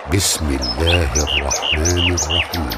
Bismillahirrahmanirrahim.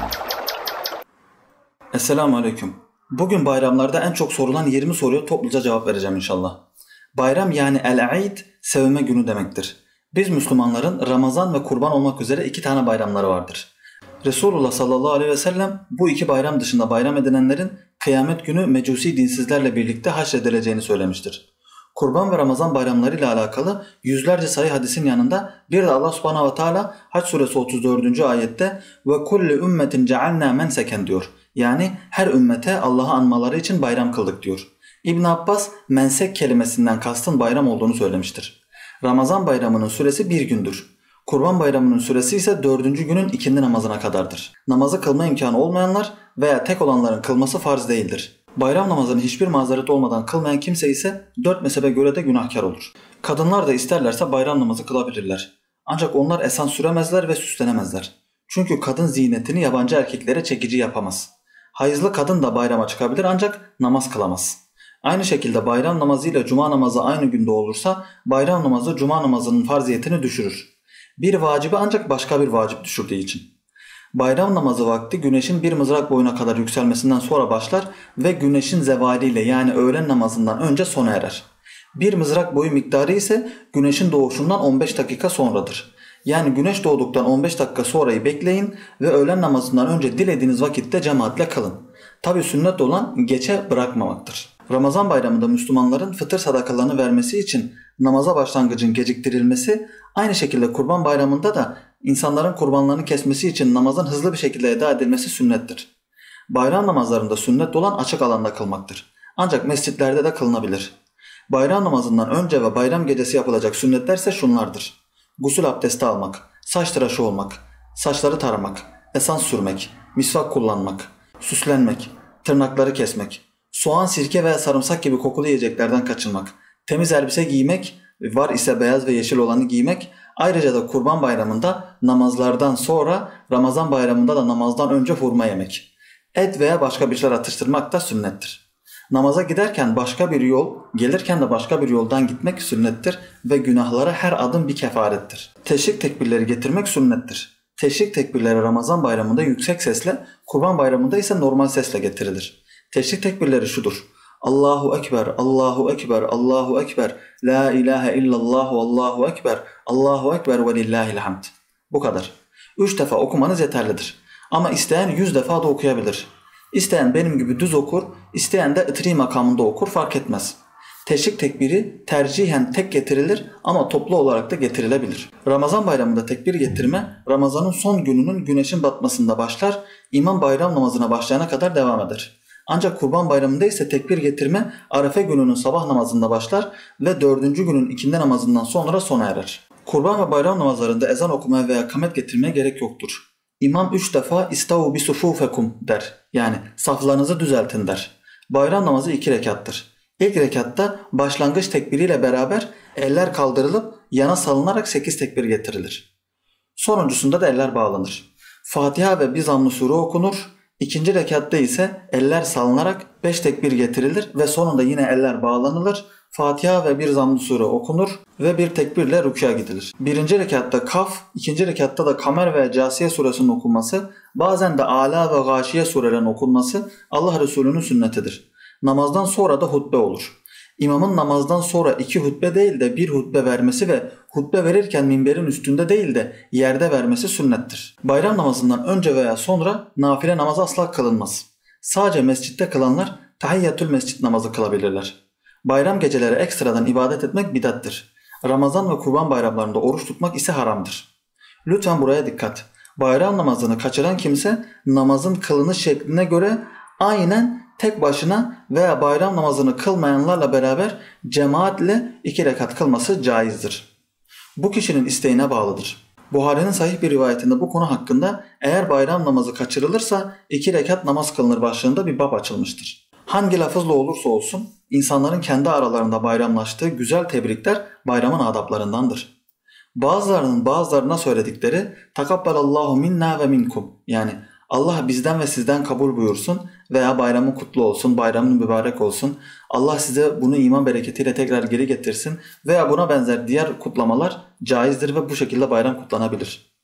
Esselamu Aleyküm. Bugün bayramlarda en çok sorulan 20 soruya topluca cevap vereceğim inşallah. Bayram yani el-Eid sevme günü demektir. Biz Müslümanların Ramazan ve Kurban olmak üzere 2 tane bayramları vardır. Resulullah sallallahu aleyhi ve sellem bu 2 bayram dışında bayram edinenlerin kıyamet günü mecusi dinsizlerle birlikte haşredileceğini söylemiştir. Kurban ve Ramazan bayramları ile alakalı yüzlerce sayı hadisin yanında bir de Allah subhanahu ve teala Hac suresi 34. ayette ve kulli ümmetin cealna menseken diyor. Yani her ümmete Allah'ı anmaları için bayram kıldık diyor. İbn Abbas mensek kelimesinden kastın bayram olduğunu söylemiştir. Ramazan bayramının süresi 1 gündür. Kurban bayramının süresi ise 4. günün ikindi namazına kadardır. Namazı kılma imkanı olmayanlar veya tek olanların kılması farz değildir. Bayram namazını hiçbir mazeret olmadan kılmayan kimse ise 4 mezhebe göre de günahkar olur. Kadınlar da isterlerse bayram namazı kılabilirler. Ancak onlar esen süremezler ve süslenemezler. Çünkü kadın ziynetini yabancı erkeklere çekici yapamaz. Hayızlı kadın da bayrama çıkabilir ancak namaz kılamaz. Aynı şekilde bayram namazı ile cuma namazı aynı günde olursa bayram namazı cuma namazının farziyetini düşürür. Bir vacibi ancak başka bir vacip düşürdüğü için. Bayram namazı vakti güneşin bir mızrak boyuna kadar yükselmesinden sonra başlar ve güneşin zevaliyle yani öğlen namazından önce sona erer. Bir mızrak boyu miktarı ise güneşin doğuşundan 15 dakika sonradır. Yani güneş doğduktan 15 dakika sonrayı bekleyin ve öğlen namazından önce dilediğiniz vakitte cemaatle kılın. Tabi sünnet olan geçe bırakmamaktır. Ramazan bayramında Müslümanların fıtır sadakalarını vermesi için namaza başlangıcın geciktirilmesi, aynı şekilde kurban bayramında da insanların kurbanlarını kesmesi için namazın hızlı bir şekilde eda edilmesi sünnettir. Bayram namazlarında sünnet olan açık alanda kılmaktır. Ancak mescitlerde de kılınabilir. Bayram namazından önce ve bayram gecesi yapılacak sünnetler ise şunlardır. Gusül abdesti almak, saç tıraşı olmak, saçları taramak, esans sürmek, misvak kullanmak, süslenmek, tırnakları kesmek, soğan, sirke veya sarımsak gibi kokulu yiyeceklerden kaçınmak, temiz elbise giymek, var ise beyaz ve yeşil olanı giymek, ayrıca da kurban bayramında namazlardan sonra, Ramazan bayramında da namazdan önce hurma yemek. Et veya başka bir şeyler atıştırmak da sünnettir. Namaza giderken başka bir yol, gelirken de başka bir yoldan gitmek sünnettir ve günahlara her adım bir kefarettir. Teşrik tekbirleri getirmek sünnettir. Teşrik tekbirleri Ramazan bayramında yüksek sesle, kurban bayramında ise normal sesle getirilir. Teşrik tekbirleri şudur. Allahu Ekber, Allahu Ekber, Allahu Ekber, La ilahe illallah, Allahu Ekber, Allahu Ekber ve lillahil hamd. Bu kadar. 3 defa okumanız yeterlidir. Ama isteyen 100 defa da okuyabilir. İsteyen benim gibi düz okur, isteyen de ıtri makamında okur, fark etmez. Teşrik tekbiri tercihen tek getirilir ama toplu olarak da getirilebilir. Ramazan bayramında tekbir getirme, Ramazan'ın son gününün güneşin batmasında başlar, imam bayram namazına başlayana kadar devam eder. Ancak kurban bayramında ise tekbir getirme Arefe gününün sabah namazında başlar ve 4. günün ikindi namazından sonra sona erer. Kurban ve bayram namazlarında ezan okumaya veya kamet getirmeye gerek yoktur. İmam 3 defa istavu bisufufekum der. Yani saflarınızı düzeltin der. Bayram namazı 2 rekattır. İlk rekatta başlangıç tekbiriyle beraber eller kaldırılıp yana salınarak 8 tekbir getirilir. Sonuncusunda da eller bağlanır. Fatiha ve bir zamm-ı sure okunur. İkinci rekatta ise eller salınarak 5 tekbir getirilir ve sonunda yine eller bağlanılır. Fatiha ve bir zamm-ı sure okunur ve bir tekbirle rükûa gidilir. Birinci rekatta Kaf, ikinci rekatta da Kamer ve Câsiye suresinin okunması, bazen de Âlâ ve Gâşiye surelerin okunması Allah Resulü'nün sünnetidir. Namazdan sonra da hutbe olur. İmamın namazdan sonra 2 hutbe değil de 1 hutbe vermesi ve hutbe verirken minberin üstünde değil de yerde vermesi sünnettir. Bayram namazından önce veya sonra nafile namaz asla kılınmaz. Sadece mescitte kılanlar tahiyyatül mescid namazı kılabilirler. Bayram geceleri ekstradan ibadet etmek bidattir. Ramazan ve kurban bayramlarında oruç tutmak ise haramdır. Lütfen buraya dikkat. Bayram namazını kaçıran kimse namazın kılınış şekline göre aynen tek başına veya bayram namazını kılmayanlarla beraber cemaatle 2 rekat kılması caizdir. Bu kişinin isteğine bağlıdır. Buhari'nin sahih bir rivayetinde bu konu hakkında eğer bayram namazı kaçırılırsa 2 rekat namaz kılınır başlığında bir bab açılmıştır. Hangi lafızla olursa olsun insanların kendi aralarında bayramlaştığı güzel tebrikler bayramın adaplarındandır. Bazılarının bazılarına söyledikleri takabbalallahu minna ve minkum, yani Allah bizden ve sizden kabul buyursun veya bayramın kutlu olsun, bayramın mübarek olsun, Allah size bunu iman bereketiyle tekrar geri getirsin veya buna benzer diğer kutlamalar caizdir ve bu şekilde bayram kutlanabilir.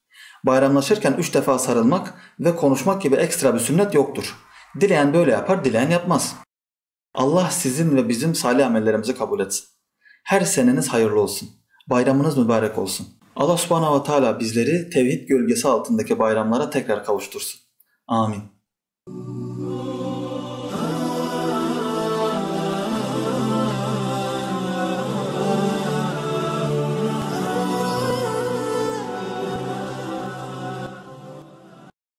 Bayramlaşırken 3 defa sarılmak ve konuşmak gibi ekstra bir sünnet yoktur. Dileyen böyle yapar, dileyen yapmaz. Allah sizin ve bizim salih amellerimizi kabul etsin. Her seneniz hayırlı olsun. Bayramınız mübarek olsun. Allah subhanahu ve teala bizleri tevhid gölgesi altındaki bayramlara tekrar kavuştursun. Amin.